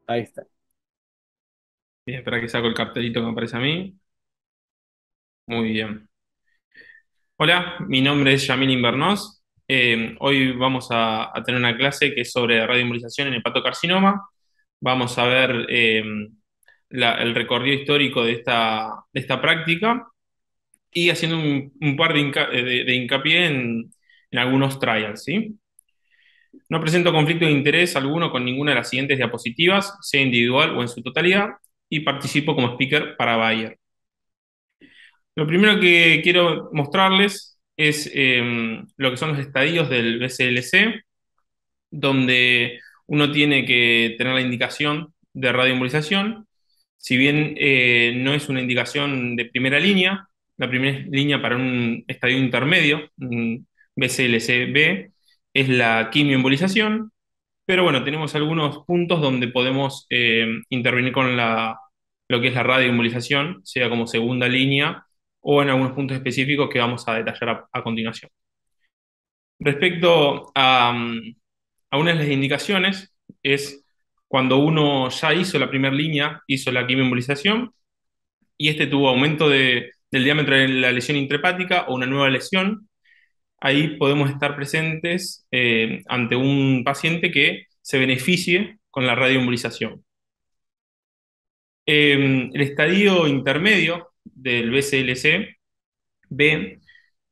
Ahí está. Bien, espera que saco el cartelito que me aparece a mí. Muy bien. Hola, mi nombre es Yamil Invernós. Hoy vamos a tener una clase que es sobre radioembolización en hepatocarcinoma. Vamos a ver el recorrido histórico de esta práctica y haciendo un par de hincapié en algunos trials, ¿sí? No presento conflicto de interés alguno con ninguna de las siguientes diapositivas, sea individual o en su totalidad, y participo como speaker para Bayer. Lo primero que quiero mostrarles es lo que son los estadios del BCLC, donde uno tiene que tener la indicación de radioembolización. Si bien no es una indicación de primera línea, la primera línea para un estadio intermedio, un BCLC-B, es la quimioembolización, pero bueno, tenemos algunos puntos donde podemos intervenir con lo que es la radioembolización, sea como segunda línea o en algunos puntos específicos que vamos a detallar a continuación. Respecto a una de las indicaciones, es cuando uno ya hizo la primera línea, hizo la quimioembolización y este tuvo aumento del diámetro de la lesión intrahepática o una nueva lesión. Ahí podemos estar presentes ante un paciente que se beneficie con la radioembolización. El estadio intermedio del BCLC-B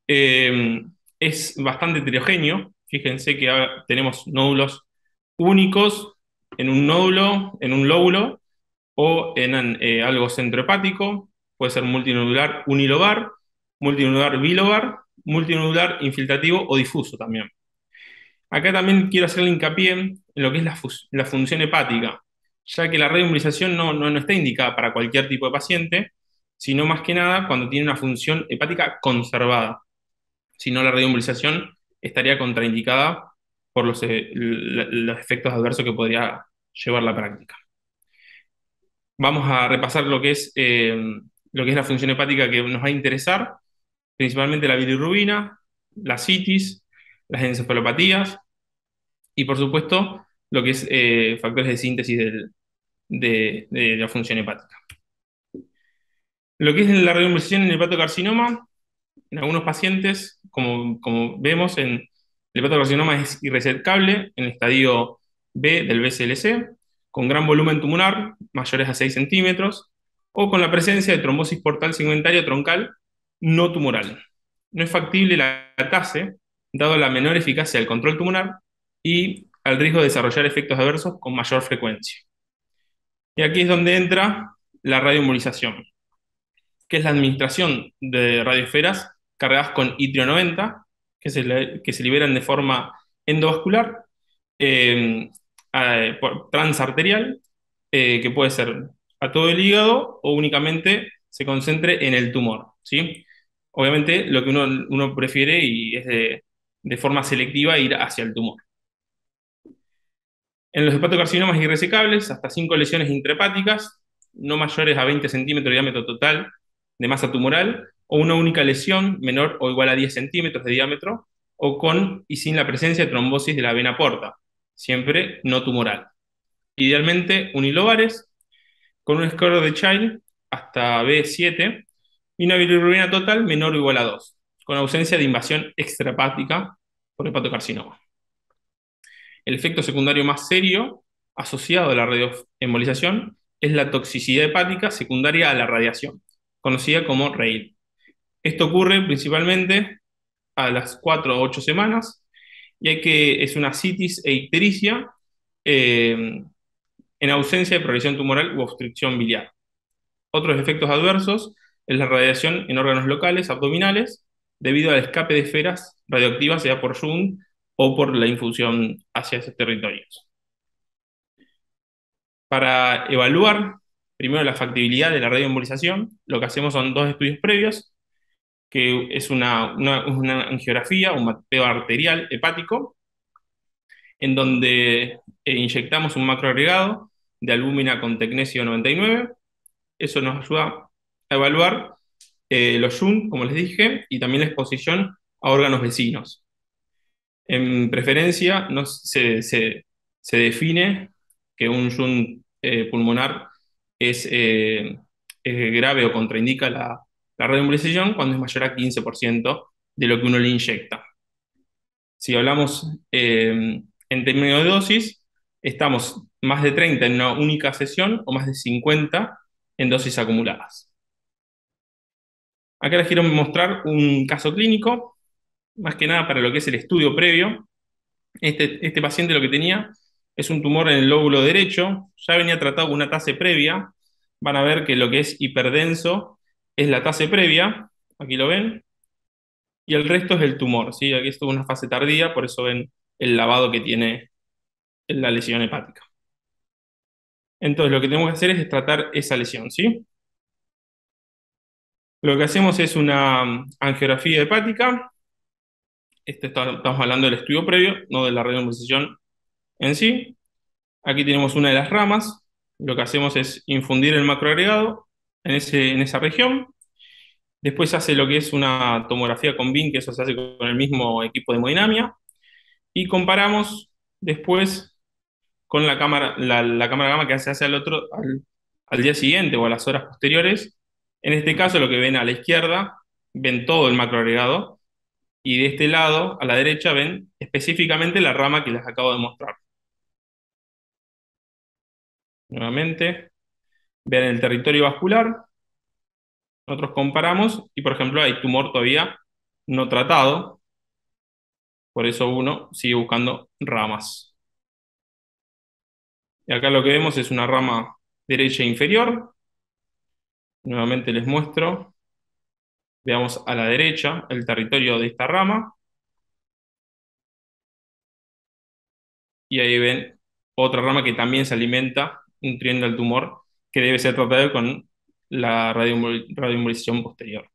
es bastante heterogéneo. Fíjense que tenemos nódulos únicos en un nódulo, en un lóbulo o en algo centrohepático. Puede ser multinodular unilobar, multinodular bilobar, multinodular infiltrativo o difuso también. Acá también quiero hacerle hincapié en lo que es la función hepática, ya que la radioembolización no está indicada para cualquier tipo de paciente, sino más que nada cuando tiene una función hepática conservada. Si no, la radioembolización estaría contraindicada por los efectos adversos que podría llevar la práctica. Vamos a repasar lo que es la función hepática que nos va a interesar, principalmente la bilirrubina, la citis, las encefalopatías y, por supuesto, lo que es factores de síntesis de la función hepática. Lo que es la radioembolización en el hepatocarcinoma, en algunos pacientes, como vemos, el hepatocarcinoma es irresecable en el estadio B del BCLC, con gran volumen tumoral, mayores a 6 centímetros, o con la presencia de trombosis portal segmentaria troncal no tumoral. No es factible la TACE, dado la menor eficacia del control tumoral y al riesgo de desarrollar efectos adversos con mayor frecuencia. Y aquí es donde entra la radioembolización, que es la administración de radioesferas cargadas con itrio 90, que se liberan de forma endovascular, eh, transarterial, que puede ser a todo el hígado o únicamente se concentre en el tumor, ¿sí? Obviamente lo que uno prefiere y es de forma selectiva ir hacia el tumor. En los hepatocarcinomas irresecables, hasta 5 lesiones intrahepáticas, no mayores a 20 centímetros de diámetro total de masa tumoral, o una única lesión menor o igual a 10 centímetros de diámetro, o con y sin la presencia de trombosis de la vena porta, siempre no tumoral. Idealmente unilobares, con un score de Child hasta B7 y una bilirrubina total menor o igual a 2, con ausencia de invasión extrahepática por hepatocarcinoma. El efecto secundario más serio asociado a la radioembolización es la toxicidad hepática secundaria a la radiación, conocida como RAID. Esto ocurre principalmente a las 4 o 8 semanas, ya que es una citis e ictericia en ausencia de progresión tumoral u obstrucción biliar. Otros efectos adversos es la radiación en órganos locales, abdominales, debido al escape de esferas radioactivas, sea por Jun o por la infusión hacia esos territorios. Para evaluar primero la factibilidad de la radioembolización, lo que hacemos son dos estudios previos, que es una angiografía, un mapeo arterial hepático, en donde inyectamos un macroagregado de albúmina con tecnesio 99. Eso nos ayuda a evaluar los Jun, como les dije, y también la exposición a órganos vecinos. En preferencia, se define que un Jun pulmonar es, es grave o contraindica la radioembolización cuando es mayor a 15% de lo que uno le inyecta. Si hablamos en términos de dosis, estamos más de 30 en una única sesión o más de 50 en dosis acumuladas. Acá les quiero mostrar un caso clínico, más que nada para lo que es el estudio previo. Este paciente lo que tenía es un tumor en el lóbulo derecho, ya venía tratado con una TACE previa. Van a ver que lo que es hiperdenso es la TACE previa, aquí lo ven, y el resto es el tumor, ¿sí? Aquí estuvo una fase tardía, por eso ven el lavado que tiene la lesión hepática. Entonces, lo que tenemos que hacer es tratar esa lesión, ¿sí? Lo que hacemos es una angiografía hepática. Estamos hablando del estudio previo, no de la radioembolización en sí. Aquí tenemos una de las ramas. Lo que hacemos es infundir el macroagregado en esa región. Después se hace lo que es una tomografía con BIM, que eso se hace con el mismo equipo de hemodinamia. Y comparamos después con la cámara gamma que se hace al día siguiente o a las horas posteriores. En este caso, lo que ven a la izquierda, ven todo el macroagregado, y de este lado, a la derecha, ven específicamente la rama que les acabo de mostrar. Nuevamente, ven el territorio vascular, nosotros comparamos y, por ejemplo, hay tumor todavía no tratado, por eso uno sigue buscando ramas. Y acá lo que vemos es una rama derecha inferior. Nuevamente les muestro. Veamos a la derecha el territorio de esta rama y ahí ven otra rama que también se alimenta nutriendo al tumor, que debe ser tratado con la radioembolización posterior.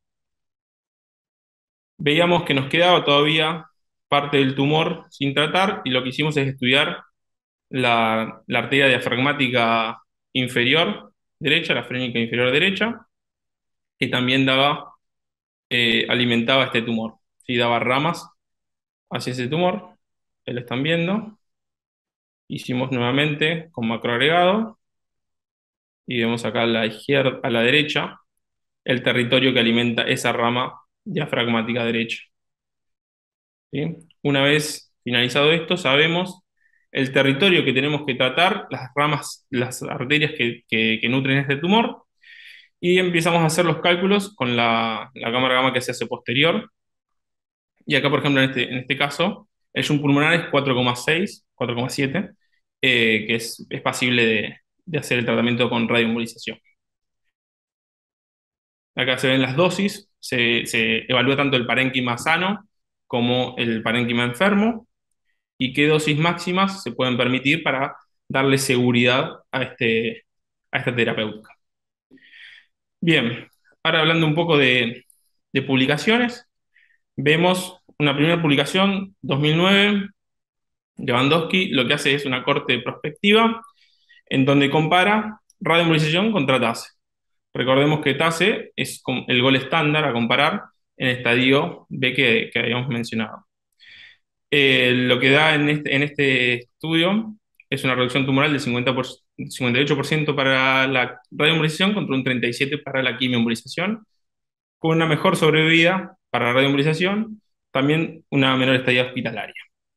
Veíamos que nos quedaba todavía parte del tumor sin tratar y lo que hicimos es estudiar la arteria diafragmática inferior derecha, la frénica inferior derecha, que también alimentaba este tumor. ¿Sí? Daba ramas hacia ese tumor, que lo están viendo. Hicimos nuevamente con macroagregado y vemos acá a la izquierda, a la derecha, el territorio que alimenta esa rama diafragmática derecha. ¿Sí? Una vez finalizado esto, sabemos el territorio que tenemos que tratar, las ramas, las arterias que nutren este tumor, y empezamos a hacer los cálculos con la cámara gamma que se hace posterior. Y acá, por ejemplo, en este caso, el shunt pulmonar es 4,6, 4,7, que es pasible de hacer el tratamiento con radioembolización. Acá se ven las dosis, se evalúa tanto el parénquima sano como el parénquima enfermo y qué dosis máximas se pueden permitir para darle seguridad a esta terapéutica. Bien, ahora hablando un poco de publicaciones, vemos una primera publicación, 2009, Lewandowski lo que hace es una corte prospectiva en donde compara radioembolización contra TACE. Recordemos que TACE es el gol estándar a comparar en el estadio B que habíamos mencionado. Lo que da en este estudio es una reducción tumoral del 58% para la radioembolización contra un 37% para la quimioembolización, con una mejor sobrevida para la radioembolización, también una menor estadía hospitalaria.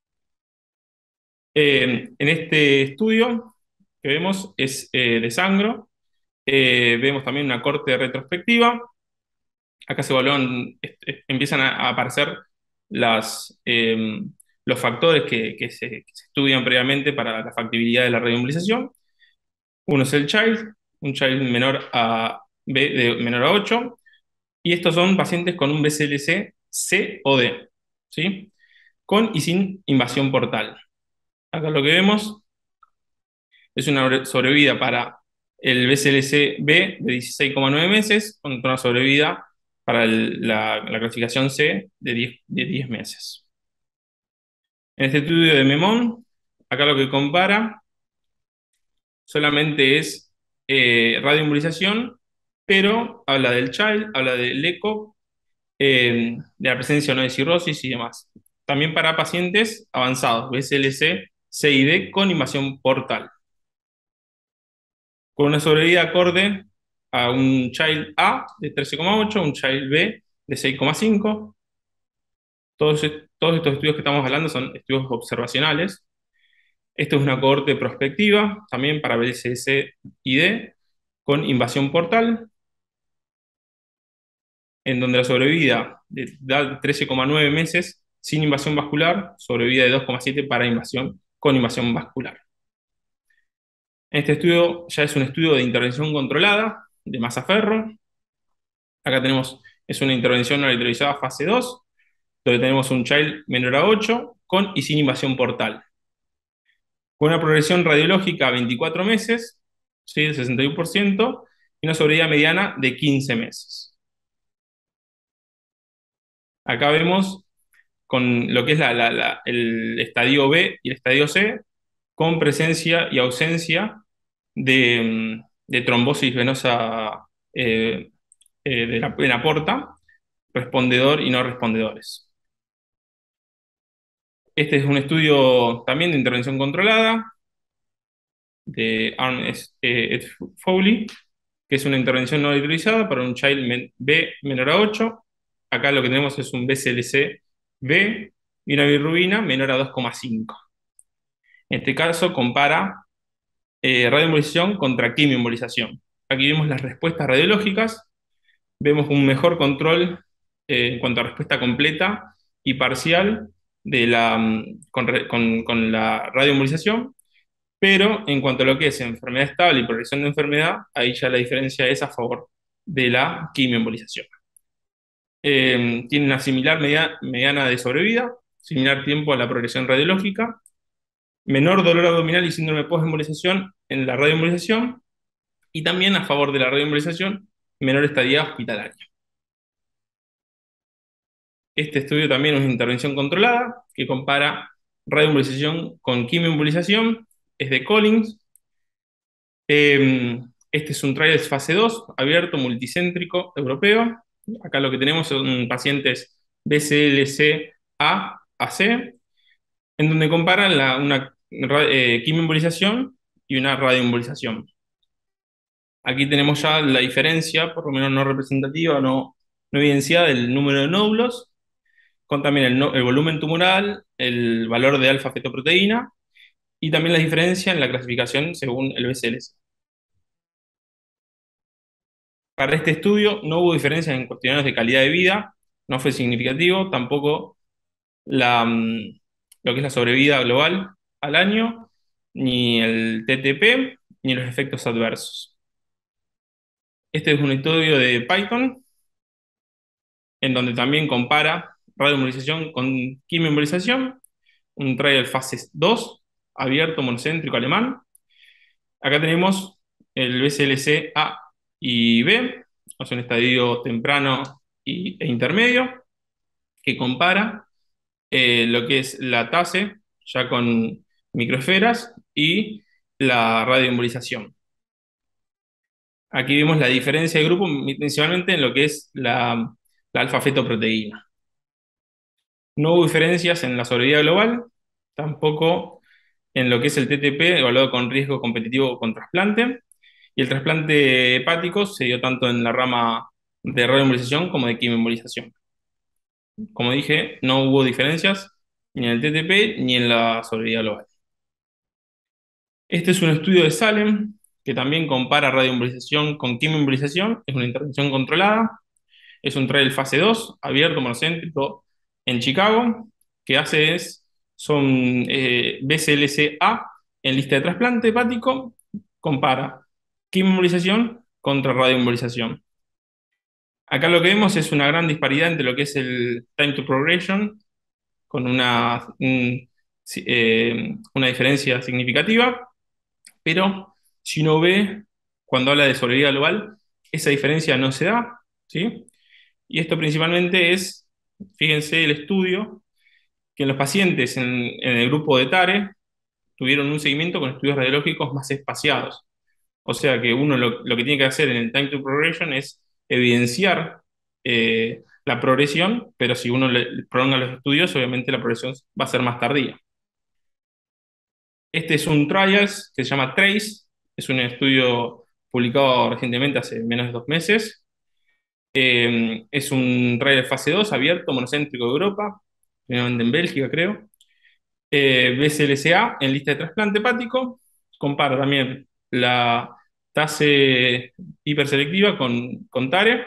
En este estudio que vemos es de Sangro. Vemos también una corte retrospectiva. Acá se evalúan, empiezan a aparecer los factores que se estudian previamente para la factibilidad de la radioembolización. Uno es el child, un child menor a 8, y estos son pacientes con un BCLC C o D, ¿sí? Con y sin invasión portal. Acá lo que vemos es una sobrevida para el BCLC-B de 16,9 meses, con una sobrevida para la clasificación C de 10 meses. En este estudio de Memón, acá lo que compara solamente es radioembolización, pero habla del child, habla del eco, de la presencia o no de cirrosis y demás. También para pacientes avanzados, BCLC, C y D con invasión portal. con una sobrevida acorde a un child A de 13,8, un child B de 6,5. Todos estos estudios que estamos hablando son estudios observacionales. Esto es una cohorte prospectiva, también para BSS-ID, con invasión portal, en donde la sobrevida da 13,9 meses sin invasión vascular, sobrevida de 2,7 para invasión con invasión vascular. Este estudio ya es un estudio de intervención controlada de Mazzaferro. Acá tenemos, es una intervención no arterializada fase 2, donde tenemos un child menor a 8 con y sin invasión portal, con una progresión radiológica a 24 meses, ¿sí? Del 61%, y una sobrevida mediana de 15 meses. Acá vemos con lo que es el estadio B y el estadio C, con presencia y ausencia de trombosis venosa de la porta, respondedor y no respondedores. Este es un estudio también de intervención controlada de Arm et Foley, que es una intervención no autorizada para un child B menor a 8. Acá lo que tenemos es un BCLC B y una bilirrubina menor a 2,5. En este caso compara radioembolización contra quimioembolización. Aquí vemos las respuestas radiológicas, vemos un mejor control en cuanto a respuesta completa y parcial de con la radioembolización, pero en cuanto a lo que es enfermedad estable y progresión de enfermedad, ahí ya la diferencia es a favor de la quimioembolización. Tiene una similar mediana de sobrevida, similar tiempo a la progresión radiológica, menor dolor abdominal y síndrome post-embolización en la radioembolización, y también a favor de la radioembolización, menor estadía hospitalaria. Este estudio también es una intervención controlada que compara radioembolización con quimioembolización, es de Collins. Este es un trial fase 2 abierto, multicéntrico, europeo. Acá lo que tenemos son pacientes BCLC-A a C, en donde comparan una quimioembolización y una radioembolización. Aquí tenemos ya la diferencia, por lo menos no representativa, no evidenciada, del número de nódulos, con también el volumen tumoral, el valor de alfa-fetoproteína y también la diferencia en la clasificación según el BCLC. Para este estudio no hubo diferencias en cuestionarios de calidad de vida, no fue significativo, tampoco lo que es la sobrevida global al año, ni el TTP, ni los efectos adversos. Este es un estudio de Python, en donde también compara radioembolización con quimioembolización, un trial fase 2, abierto, monocéntrico, alemán. Acá tenemos el BCLC A y B, o sea, un estadio temprano e intermedio, que compara lo que es la TACE, ya con microesferas, y la radioembolización. Aquí vemos la diferencia de grupo principalmente en lo que es la alfa-fetoproteína. No hubo diferencias en la sobrevida global, tampoco en lo que es el TTP, evaluado con riesgo competitivo con trasplante, y el trasplante hepático se dio tanto en la rama de radioembolización como de quimioembolización. Como dije, no hubo diferencias ni en el TTP ni en la sobrevida global. Este es un estudio de Salem que también compara radioembolización con quimioembolización, es una intervención controlada. Es un trial fase 2 abierto, monocéntrico, en Chicago, que hace son BCLC-A en lista de trasplante hepático, compara quimioembolización contra radioembolización. Acá lo que vemos es una gran disparidad entre lo que es el time to progression, con una diferencia significativa, pero si uno ve, cuando habla de sobrevida global, esa diferencia no se da, ¿sí? Y esto principalmente es, fíjense el estudio, que en los pacientes en el grupo de TARE tuvieron un seguimiento con estudios radiológicos más espaciados. O sea que uno lo que tiene que hacer en el time to progression es evidenciar la progresión, pero si uno le prolonga los estudios, obviamente la progresión va a ser más tardía. Este es un trials que se llama TRACE, es un estudio publicado recientemente hace menos de 2 meses. Es un trial de fase 2 abierto, monocéntrico de Europa, primeramente en Bélgica, creo. BCLSA en lista de trasplante hepático. Compara también la TACE hiperselectiva con TARE,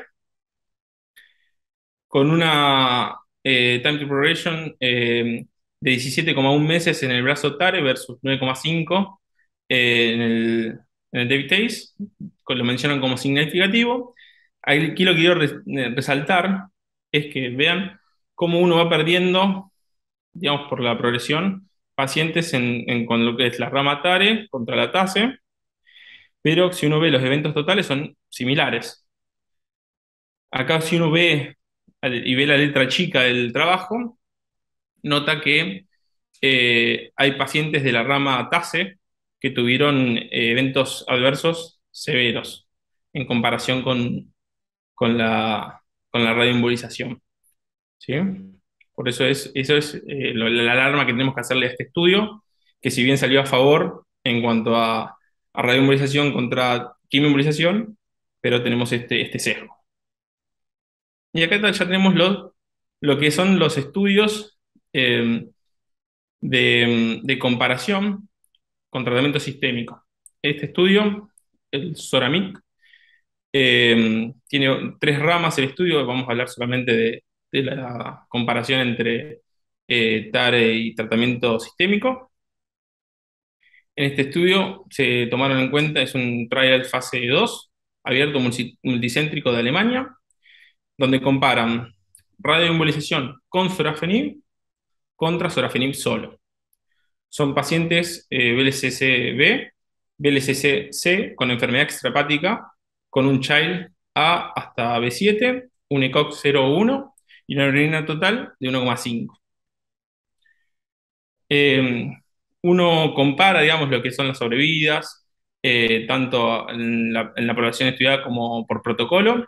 con una time to progression de 17,1 meses en el brazo TARE versus 9,5 en el David Tace, lo mencionan como significativo. Aquí lo que quiero resaltar es que vean cómo uno va perdiendo, digamos, por la progresión, pacientes con lo que es la rama TARE contra la TACE, pero si uno ve los eventos totales son similares. Acá si uno ve y ve la letra chica del trabajo, nota que hay pacientes de la rama TACE que tuvieron eventos adversos severos en comparación con la radioembolización, ¿sí? Por eso es la alarma que tenemos que hacerle a este estudio, que si bien salió a favor en cuanto a radioembolización contra quimioembolización, pero tenemos este sesgo. Y acá ya tenemos lo que son los estudios eh, de comparación con tratamiento sistémico. Este estudio, el SORAMIC, tiene 3 ramas el estudio. Vamos a hablar solamente de la comparación entre TARE y tratamiento sistémico. En este estudio se tomaron en cuenta, es un trial fase 2 abierto multicéntrico de Alemania, donde comparan radioembolización con sorafenib contra sorafenib solo. Son pacientes VLCC-B, VLCC-C con enfermedad extrahepática, con un Child A hasta B7, un ECOG 0,1 y una urinina total de 1,5. Eh, Uno compara, digamos, lo que son las sobrevidas, tanto en la población estudiada como por protocolo,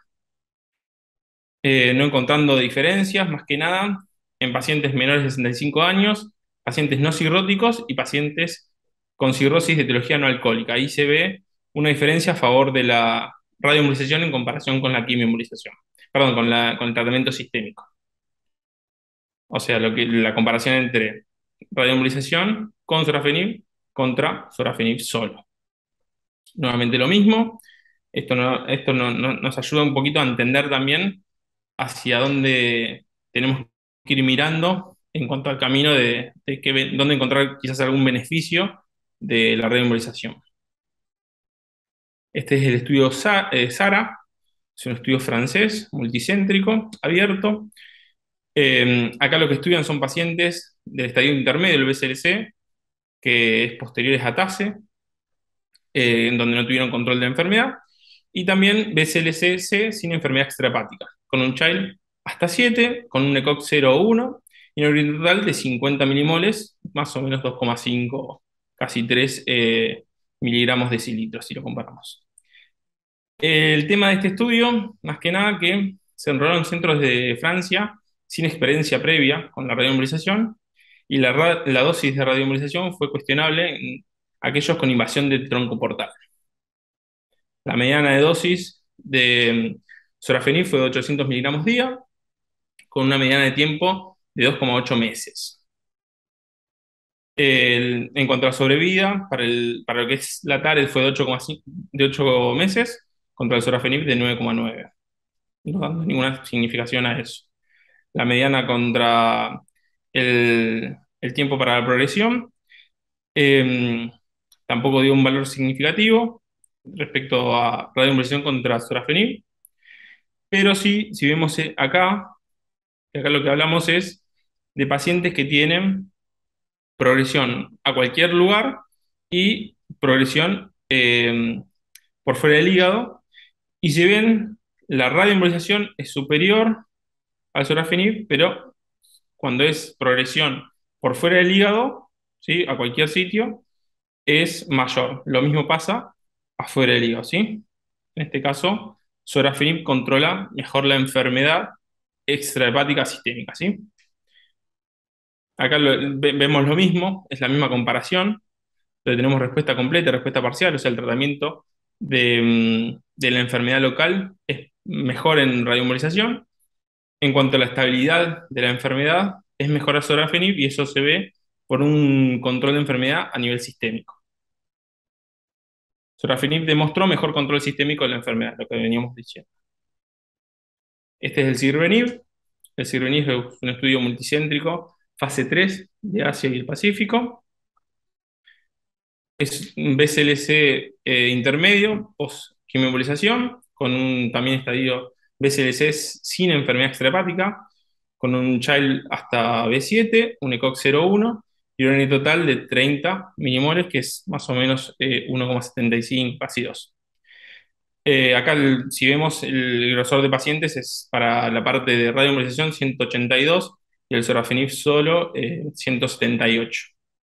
no encontrando diferencias, más que nada, en pacientes menores de 65 años, pacientes no cirróticos y pacientes con cirrosis de etiología no alcohólica. Ahí se ve una diferencia a favor de la radioembolización en comparación con la quimioembolización, perdón, con el tratamiento sistémico. O sea, la comparación entre radioembolización con sorafenib contra sorafenib solo. Nuevamente lo mismo. Nos ayuda un poquito a entender también hacia dónde tenemos que ir mirando en cuanto al camino de dónde encontrar quizás algún beneficio de la reembolización. Este es el estudio SARA, es un estudio francés, multicéntrico, abierto. Acá lo que estudian son pacientes del estadio intermedio del BCLC, que es posteriores a TACE, en donde no tuvieron control de la enfermedad, y también BCLC-C sin enfermedad extrahepática, con un Child hasta 7, con un ECOG 0,1 y una orina total de 50 milimoles, más o menos 2,5, casi 3 miligramos de decilitros, si lo comparamos. El tema de este estudio, más que nada, que se enrolaron centros de Francia sin experiencia previa con la radioembolización, y la dosis de radioembolización fue cuestionable en aquellos con invasión de tronco portal. La mediana de dosis de sorafenib fue de 800 miligramos día, con una mediana de tiempo de 2,8 meses. En cuanto a la sobrevida, para lo que es la TARE fue de 8 meses, contra el sorafenib de 9,9, no dando ninguna significación a eso. La mediana contra el tiempo para la progresión eh, tampoco dio un valor significativo respecto a radioembolización contra sorafenib. Pero sí, si vemos acá lo que hablamos es de pacientes que tienen progresión a cualquier lugar y progresión por fuera del hígado. Y si ven, la radioembolización es superior al sorafenib, pero cuando es progresión por fuera del hígado, ¿sí? A cualquier sitio, es mayor. Lo mismo pasa afuera del hígado, ¿sí? En este caso, sorafenib controla mejor la enfermedad extrahepática sistémica, ¿sí? Acá vemos lo mismo, es la misma comparación, pero tenemos respuesta completa y respuesta parcial, o sea, el tratamiento de la enfermedad local es mejor en radioembolización. En cuanto a la estabilidad de la enfermedad, es mejor a sorafenib y eso se ve por un control de enfermedad a nivel sistémico. Sorafenib demostró mejor control sistémico de la enfermedad, lo que veníamos diciendo. Este es el sirvenib. El sirvenib es un estudio multicéntrico, fase 3 de Asia y el Pacífico. Es un BCLC intermedio, post-quimioembolización, con un también estadio BCLC sin enfermedad extrahepática, con un child hasta B7, un ECOG 0,1 y un N total de 30 milimoles, que es más o menos 1,75, casi 2. Acá, si vemos el grosor de pacientes, es para la parte de radioembolización 182 y el sorafenib solo 178.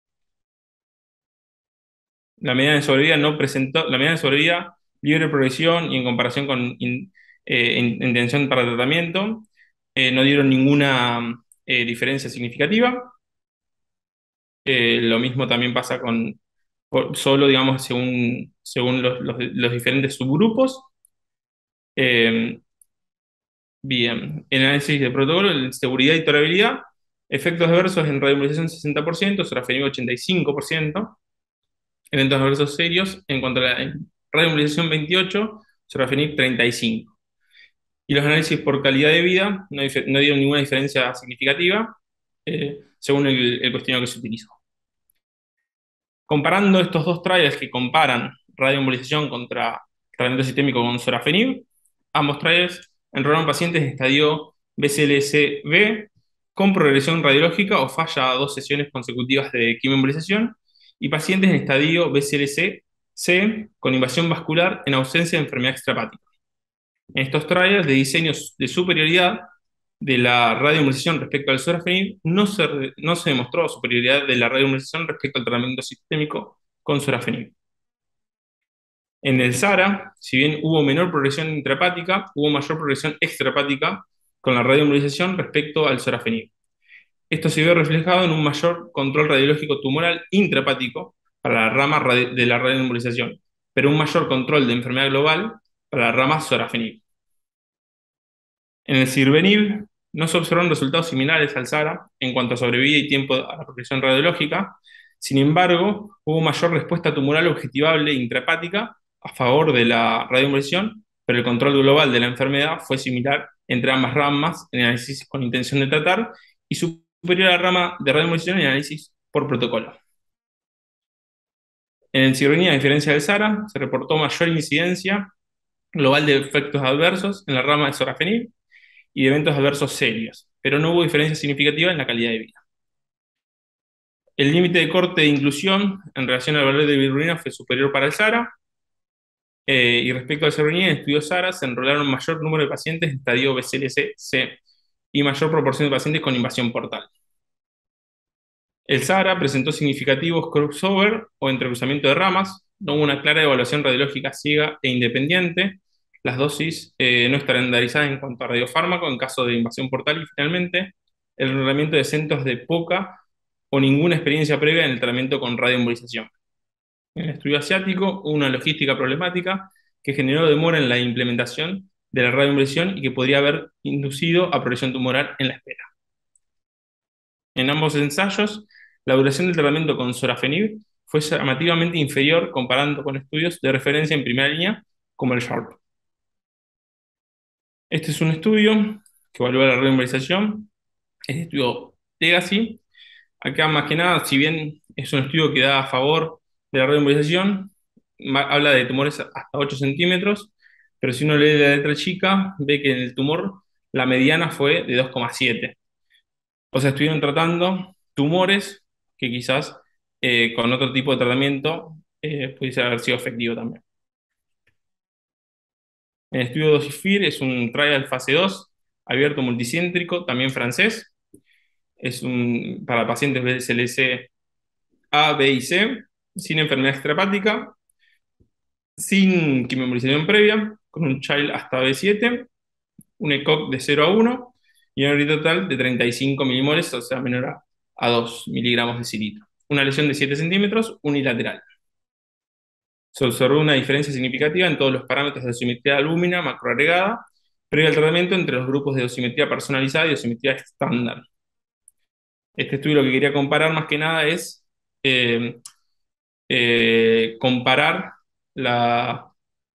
La medida de sobrevida no presentó, la medida de sobrevida libre de progresión y en comparación con intención para tratamiento, no dieron ninguna diferencia significativa. Lo mismo también pasa solo, digamos, según los diferentes subgrupos. Eh, Bien, el análisis de protocolo, en seguridad y tolerabilidad, efectos adversos en radioembolización 60%, sorafenib 85%, eventos adversos serios en cuanto a la radioembolización 28, sorafenib 35%. Y los análisis por calidad de vida no dieron ninguna diferencia significativa según el cuestionario que se utilizó. Comparando estos dos trials que comparan radioembolización contra tratamiento sistémico con sorafenib, ambos trials enrolaron pacientes en estadio BCLC-B con progresión radiológica o falla a 2 sesiones consecutivas de quimioembolización y pacientes en estadio BCLC-C con invasión vascular en ausencia de enfermedad extrahepática. En estos trials de diseños de superioridad de la radioembolización respecto al sorafenib, no se demostró superioridad de la radioembolización respecto al tratamiento sistémico con sorafenib. En el SARA, si bien hubo menor progresión intrahepática, hubo mayor progresión extrahepática con la radioembolización respecto al sorafenib. Esto se vio reflejado en un mayor control radiológico tumoral intrahepático para la rama de la radioembolización, pero un mayor control de enfermedad global para la rama sorafenib. En el sirvenib no se observaron resultados similares al SARA en cuanto a sobrevida y tiempo a la progresión radiológica. Sin embargo, hubo mayor respuesta tumoral objetivable e intrahepática a favor de la radioembolización, pero el control global de la enfermedad fue similar entre ambas ramas en análisis con intención de tratar y superior a la rama de radioembolización en análisis por protocolo. En el sirvenib, a diferencia del SARA, se reportó mayor incidencia global de efectos adversos en la rama de sorafenib y de eventos adversos serios, pero no hubo diferencia significativa en la calidad de vida. El límite de corte de inclusión en relación al valor de bilirrubina fue superior para el SARA, y respecto al servenía, en el estudio SARA se enrolaron mayor número de pacientes en estadio BCLC-C y mayor proporción de pacientes con invasión portal. El SARA presentó significativos crossover o entrecruzamiento de ramas, no hubo una clara evaluación radiológica ciega e independiente, las dosis no estandarizadas en cuanto a radiofármaco en caso de invasión portal y finalmente el enrolamiento de centros de poca o ninguna experiencia previa en el tratamiento con radioembolización. En el estudio asiático hubo una logística problemática que generó demora en la implementación de la radioembolización y que podría haber inducido a progresión tumoral en la espera. En ambos ensayos, la duración del tratamiento con sorafenib fue llamativamente inferior comparando con estudios de referencia en primera línea como el SHARP. Este es un estudio que evalúa la radioembolización, es el estudio Legacy. Acá más que nada, si bien es un estudio que da a favor de la radioembolización, habla de tumores hasta 8 centímetros, pero si uno lee la letra chica, ve que en el tumor la mediana fue de 2,7. O sea, estuvieron tratando tumores que quizás con otro tipo de tratamiento pudiese haber sido efectivo también. El estudio Dosifir es un trial fase 2 abierto multicéntrico, también francés. Para pacientes BCLC A, B y C, sin enfermedad extrahepática, sin quimioembolización previa, con un child hasta B7, un ECOG de 0 a 1 y una uri total de 35 milimoles, o sea, menor a 2 miligramos de cilitro. Una lesión de 7 centímetros unilateral. Se observó una diferencia significativa en todos los parámetros de dosimetría lúmina macroagregada previo al tratamiento entre los grupos de dosimetría personalizada y dosimetría estándar. Este estudio lo que quería comparar más que nada es eh, comparar la,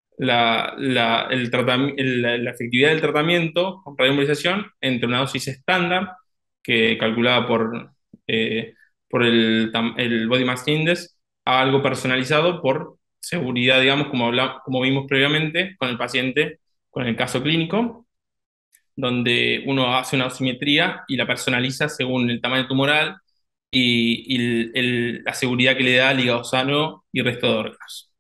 la efectividad del tratamiento con radioembolización entre una dosis estándar, que calculada por el Body Mass Index, a algo personalizado por seguridad, digamos, como vimos previamente con el paciente, con el caso clínico, donde uno hace una dosimetría y la personaliza según el tamaño tumoral y la seguridad que le da al hígado sano y resto de órganos.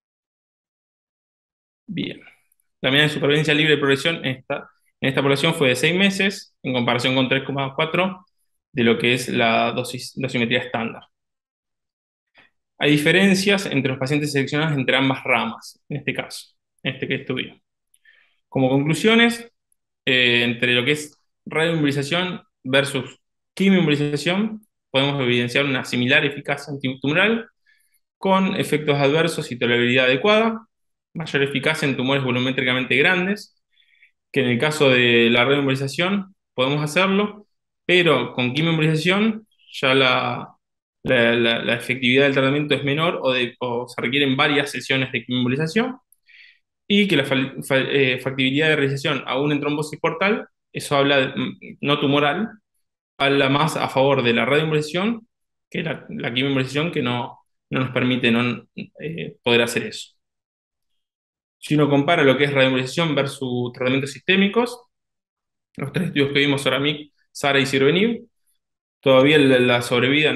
Bien. La medida de supervivencia libre de progresión en esta población fue de 6 meses, en comparación con 3,4 de lo que es la dosimetría estándar. Hay diferencias entre los pacientes seleccionados entre ambas ramas, en este caso, en este que estudio. Como conclusiones, entre lo que es radioembolización versus quimioembolización, podemos evidenciar una similar eficacia antitumoral con efectos adversos y tolerabilidad adecuada, mayor eficacia en tumores volumétricamente grandes, que en el caso de la radioembolización podemos hacerlo, pero con quimioembolización ya la efectividad del tratamiento es menor o se requieren varias sesiones de quimioembolización y que la factibilidad de realización aún en trombosis portal, eso habla no tumoral, habla más a favor de la radioembolización que la quimioembolización que no nos permite poder hacer eso. Si uno compara lo que es radioembolización versus tratamientos sistémicos, los tres estudios que vimos, Soramic, Sara y Sirvenib, todavía la sobrevida,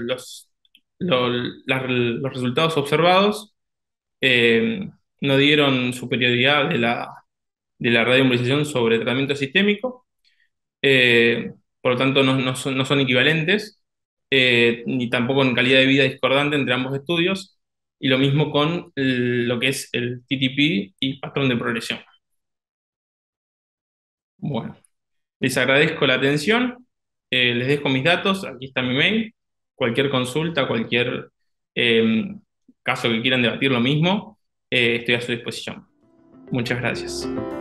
los resultados observados no dieron superioridad de la radioembolización sobre tratamiento sistémico, por lo tanto no son equivalentes, ni tampoco en calidad de vida discordante entre ambos estudios, y lo mismo con lo que es el TTP y patrón de progresión. Bueno. Les agradezco la atención, les dejo mis datos, aquí está mi mail, cualquier consulta, cualquier eh, caso que quieran debatir lo mismo, estoy a su disposición. Muchas gracias.